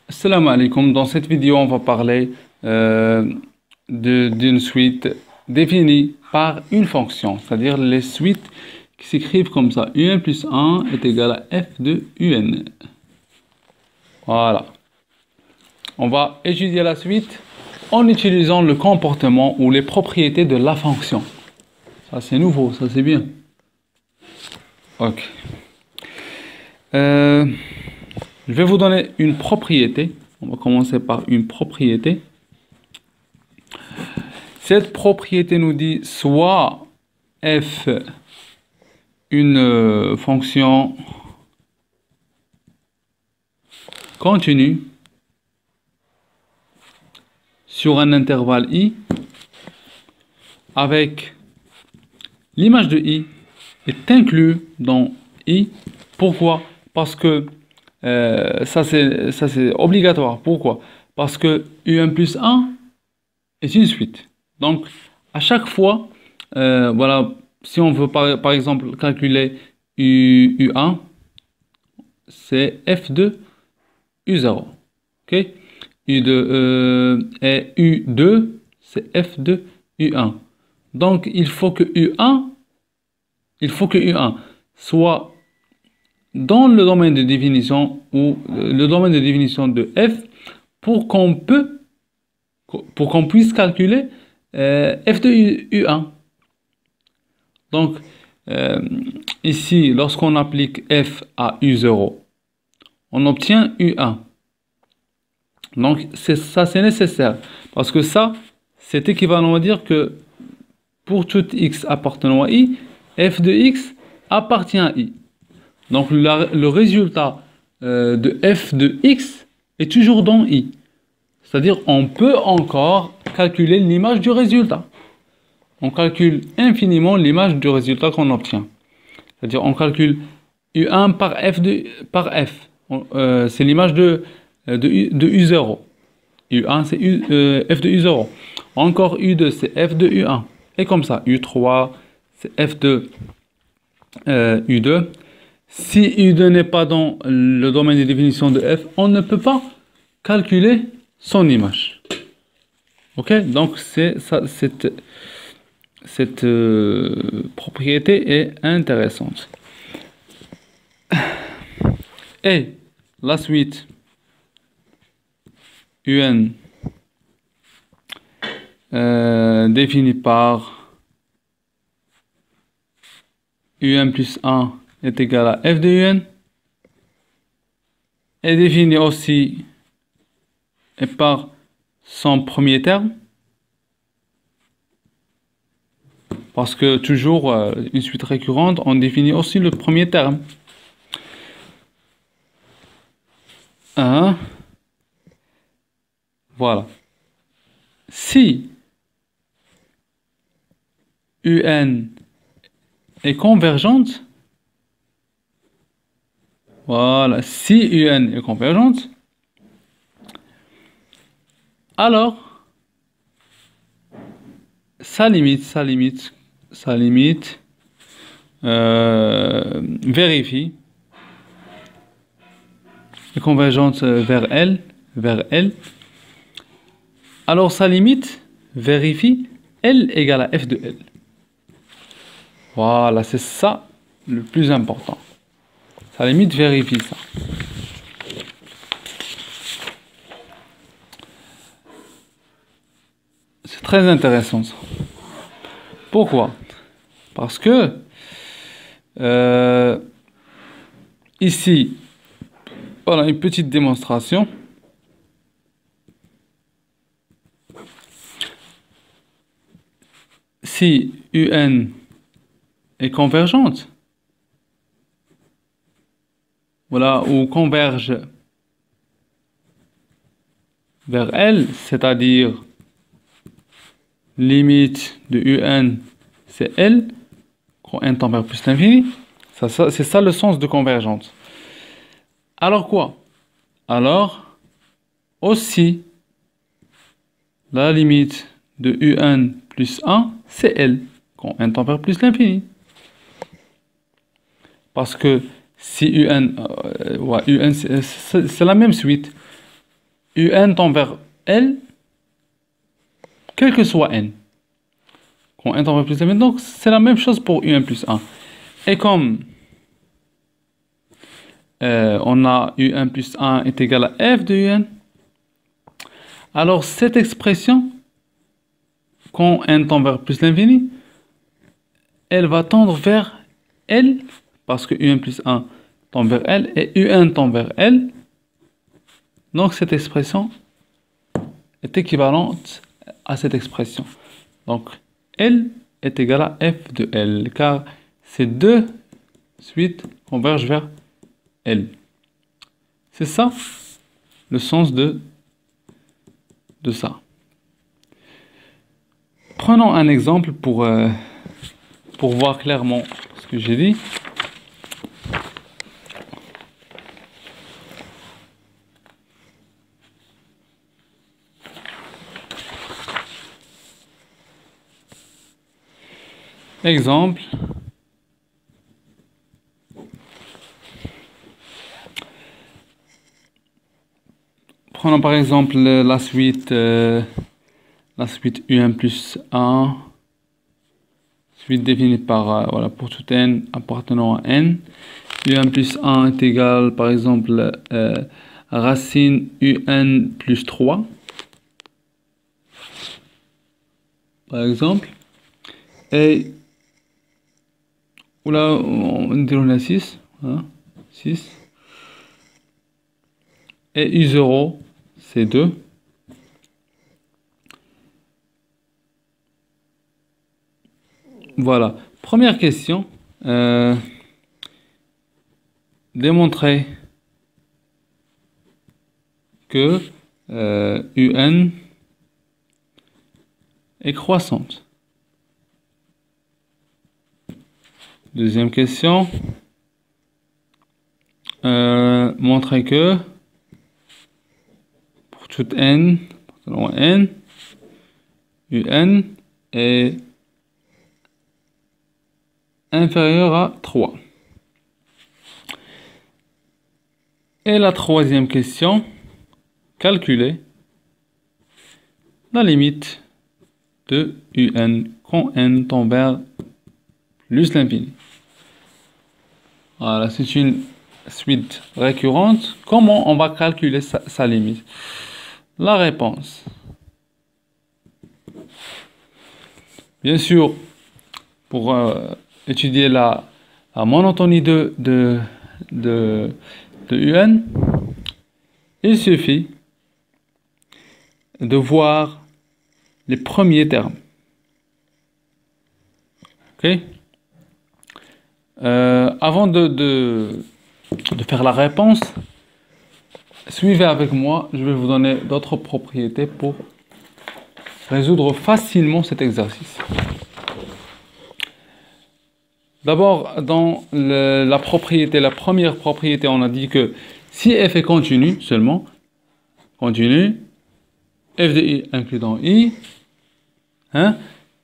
Salam alaikum. Dans cette vidéo, on va parler d'une suite définie par une fonction, c'est-à-dire les suites qui s'écrivent comme ça. Un plus 1 est égal à f de un. Voilà. On va étudier la suite en utilisant le comportement ou les propriétés de la fonction. Ça, c'est nouveau, ça, c'est bien. Ok. Je vais vous donner une propriété. On va commencer par une propriété. Cette propriété nous dit soit f une fonction continue sur un intervalle i avec l'image de i est inclus dans i. Pourquoi? Parce que ça c'est obligatoire. Pourquoi? Parce que un plus 1 est une suite. Donc, à chaque fois, voilà, si on veut par exemple calculer U1, c'est f de U0. Ok? U2, et U2, c'est f de U1. Donc, il faut que U1 soit dans le domaine de définition ou le domaine de définition de f pour qu'on puisse calculer f de U1. Donc, ici, lorsqu'on applique f à U0, on obtient U1. Donc, ça, c'est nécessaire. Parce que ça, c'est équivalent à dire que pour tout x appartenant à i, f de x appartient à i. Donc, le résultat de f de x est toujours dans i. C'est-à-dire, on peut encore calculer l'image du résultat. On calcule infiniment l'image du résultat qu'on obtient. C'est-à-dire, on calcule U1 par f. C'est l'image de U0. U1, c'est f de U0. Encore U2, c'est f de U1. Et comme ça, U3, c'est f de U2. Si U2 n'est pas dans le domaine de définition de f, on ne peut pas calculer son image. Ok? Donc, cette propriété est intéressante. Et la suite un définie par un plus 1 est égal à f de un est définie aussi et par son premier terme, parce que toujours une suite récurrente, on définit aussi le premier terme. 1. Voilà. Si un est convergente, voilà, si un est convergente, alors sa limite vérifie est convergente vers L, alors sa limite vérifie L égale à f de L. Voilà, c'est ça le plus important. Sa limite vérifie ça. C'est très intéressant ça. Pourquoi? Parce que ici, voilà une petite démonstration. Si un est convergente, voilà, ou converge vers L, c'est-à-dire limite de un, c'est L, quand n tend vers plus l'infini. C'est ça le sens de convergence. Alors quoi? Alors, aussi, la limite de un plus 1, c'est L, quand n tend vers plus l'infini. Parce que si un, c'est la même suite. UN tend vers L, quel que soit N. Quand N tend vers plus N, donc c'est la même chose pour UN plus 1. Et comme on a UN plus 1 est égal à F de UN, alors cette expression, quand N tend vers plus l'infini, elle va tendre vers L, parce que UN plus 1 tend vers L, et UN tend vers L. Donc cette expression est équivalente à cette expression. Donc L est égal à F de L, car ces deux suites convergent vers L. C'est ça le sens de ça. Prenons un exemple pour voir clairement ce que j'ai dit. Exemple. Prenons par exemple la suite UN plus 1, suite définie par, voilà, pour tout n appartenant à n. UN plus 1 est égal, par exemple, racine UN plus 3. Par exemple. Et, là, on dirait 6. Hein, 6. Et U0, c'est 2. Voilà. Première question. Démontrer que UN est croissante. Deuxième question. Montrer que pour toute n, UN est inférieur à 3. Et la troisième question, calculer la limite de UN quand n tend vers plus l'infini. Voilà, c'est une suite récurrente. Comment on va calculer sa limite? La réponse. Bien sûr, pour étudier la monotonie de UN, il suffit de voir les premiers termes. Ok? Avant de faire la réponse, suivez avec moi, je vais vous donner d'autres propriétés pour résoudre facilement cet exercice. D'abord, dans la première propriété, on a dit que si f est continu seulement, continu, f de i incluant i, hein,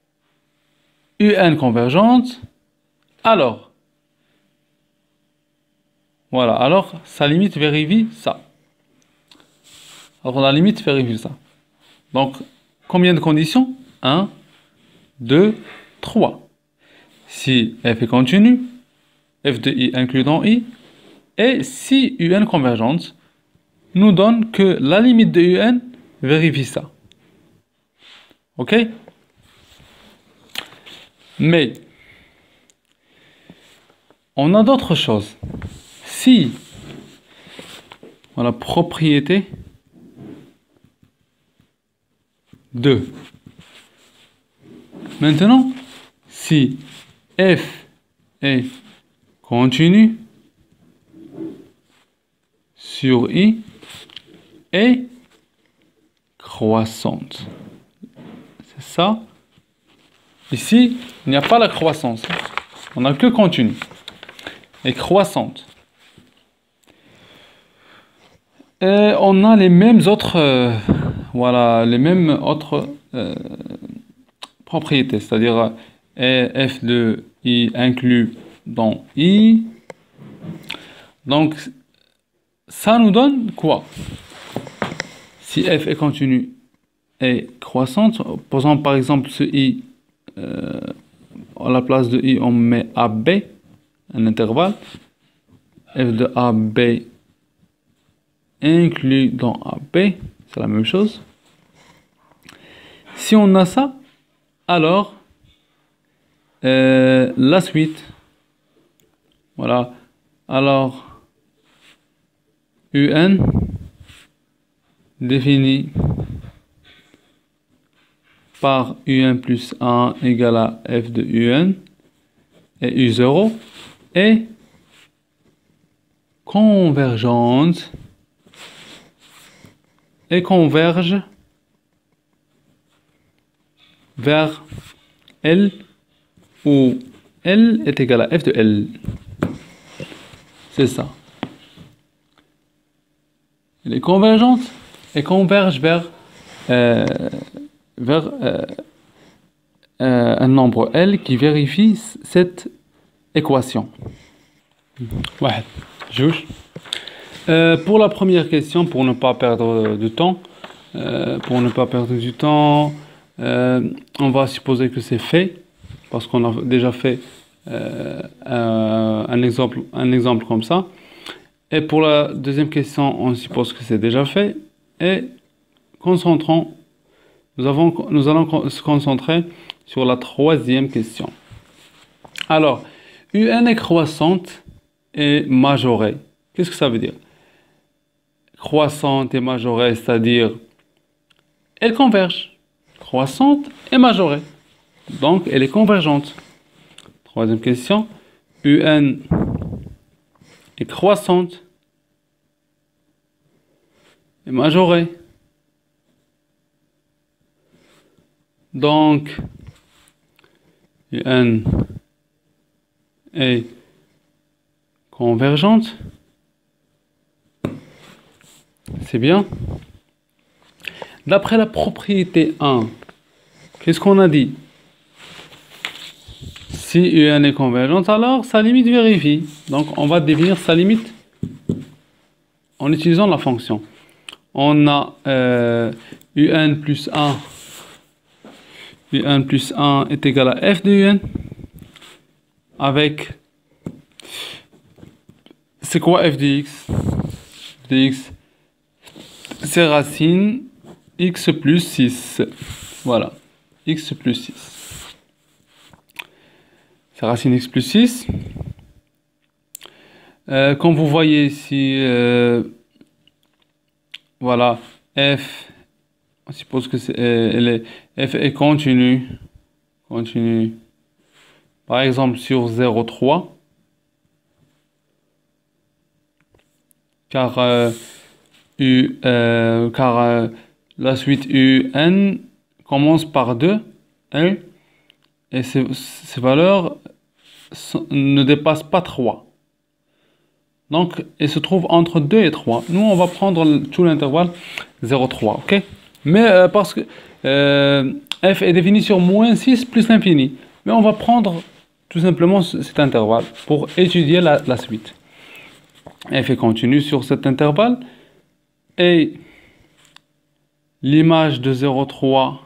un convergente, alors, voilà, alors sa limite vérifie ça. Alors la limite vérifie ça. Donc, combien de conditions? 1, 2, 3. Si f est continu, f de i incluant i, et si un convergente, nous donne que la limite de un vérifie ça. Ok? Mais, on a d'autres choses. Si, on a propriété 2. Maintenant, si f est continu sur i est croissante. C'est ça. Ici, il n'y a pas la croissance. On n'a que continu. Et croissante. Et on a les mêmes autres, voilà, les mêmes autres propriétés. C'est-à-dire f de i inclus dans i. Donc, ça nous donne quoi? si f est continue et croissante, posons par exemple ce i, à la place de i, on met AB, un intervalle, f de AB inclus dans AB, c'est la même chose. Si on a ça, alors la suite, voilà, alors UN défini par UN plus 1 égale à f de UN et U0 est convergente et converge vers L où L est égal à f de L. C'est ça. Elle est convergente et converge vers un nombre L qui vérifie cette équation. Ouais, juge. Pour la première question, pour ne pas perdre de temps, on va supposer que c'est fait, parce qu'on a déjà fait un exemple comme ça. Et pour la deuxième question, on suppose que c'est déjà fait. Et nous allons se concentrer sur la troisième question. Alors, UN est croissante et majorée. Qu'est-ce que ça veut dire? Croissante et majorée, c'est-à-dire elle converge. Croissante et majorée. Donc, elle est convergente. Troisième question. UN est croissante et majorée. Donc, UN est convergente. C'est bien. D'après la propriété 1, qu'est-ce qu'on a dit? Si UN est convergente, alors sa limite vérifie. Donc, on va définir sa limite en utilisant la fonction. On a UN plus 1. UN plus 1 est égal à f de UN. Avec... C'est quoi f de x? F de x, c'est racine x plus 6. Voilà. X plus 6. C'est racine x plus 6. Comme vous voyez ici, voilà, f, on suppose que f est continue. Par exemple, sur 0,3. Car la suite UN commence par 2, et ces valeurs ne dépassent pas 3. Donc, elle se trouve entre 2 et 3. Nous, on va prendre tout l'intervalle 0,3, ok? Mais parce que f est défini sur moins 6 plus l'infini. Mais on va prendre tout simplement cet intervalle pour étudier la suite. F est continue sur cet intervalle. Et l'image de 0,3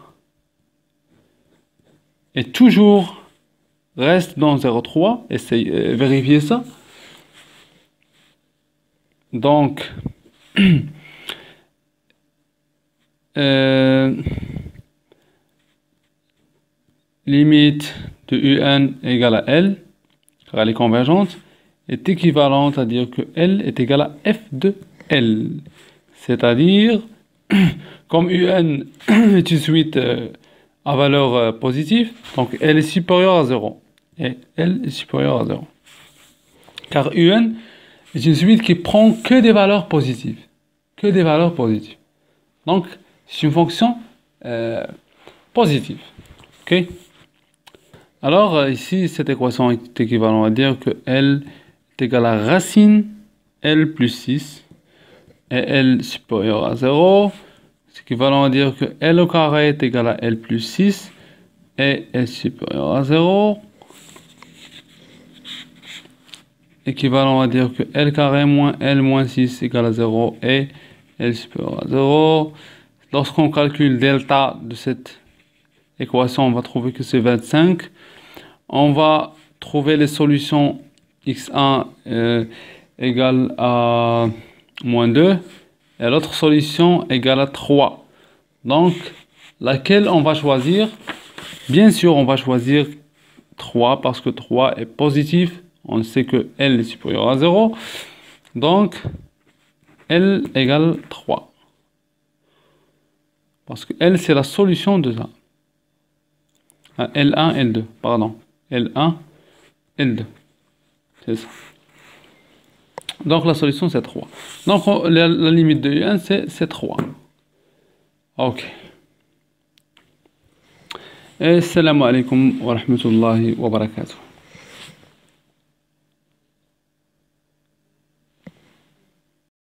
est toujours reste dans 0,3. Essayez vérifier ça. Donc, limite de UN égale à L, car elle est convergente, est équivalente à dire que L est égal à F de L. C'est-à-dire, comme UN est une suite à valeur positive, donc L est supérieur à 0. Et L est supérieur à 0. Car UN est une suite qui prend que des valeurs positives. Que des valeurs positives. Donc, c'est une fonction positive. Ok? Alors, ici, cette équation est équivalente à dire que L est égal à racine L plus 6 et L supérieur à 0. C'est équivalent à dire que L au carré est égal à L plus 6 et L supérieur à 0. Équivalent à dire que L carré moins L moins 6 égale à 0 et L supérieur à 0. lorsqu'on calcule delta de cette équation, on va trouver que c'est 25. On va trouver les solutions x1 égale à moins 2 et l'autre solution égale à 3. Donc, laquelle on va choisir? Bien sûr, on va choisir 3 parce que 3 est positif. On sait que L est supérieur à 0. Donc, L égale 3. Parce que L, c'est la solution de ça. L1, L2, pardon. L1, L2. C'est ça. Donc, la solution, c'est 3. Donc, la limite de U1, c'est 3. OK. Assalamu alaikum wa rahmatullahi wa barakatuh.